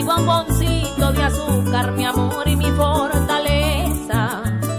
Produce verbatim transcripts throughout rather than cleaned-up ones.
mi bomboncito de azúcar, mi amor y mi fortaleza.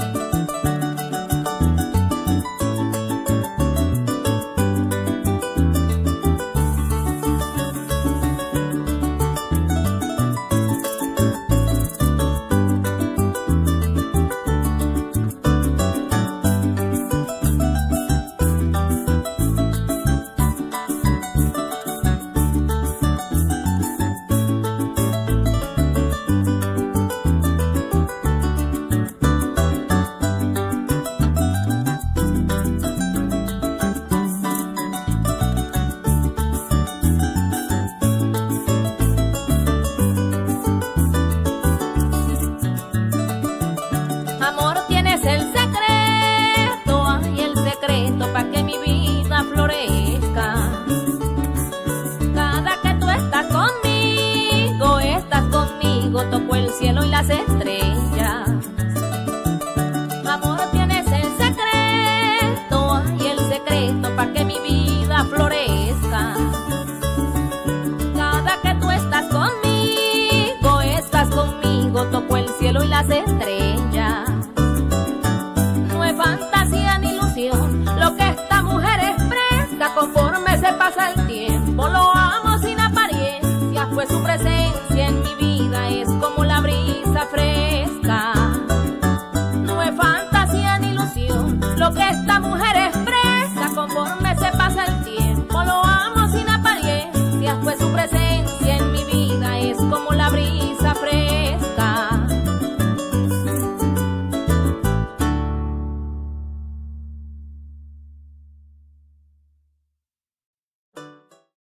Pa' que mi vida florezca. Cada que tú estás conmigo, estás conmigo, toco el cielo y las estrellas. Amor, tienes el secreto, ay, el secreto pa' que mi vida florezca. Cada que tú estás conmigo, estás conmigo, toco el cielo y las estrellas. No es fantasía ni ilusión lo que esta mujer expresa, conforme se pasa el tiempo, lo amo sin apariencia, fue su presencia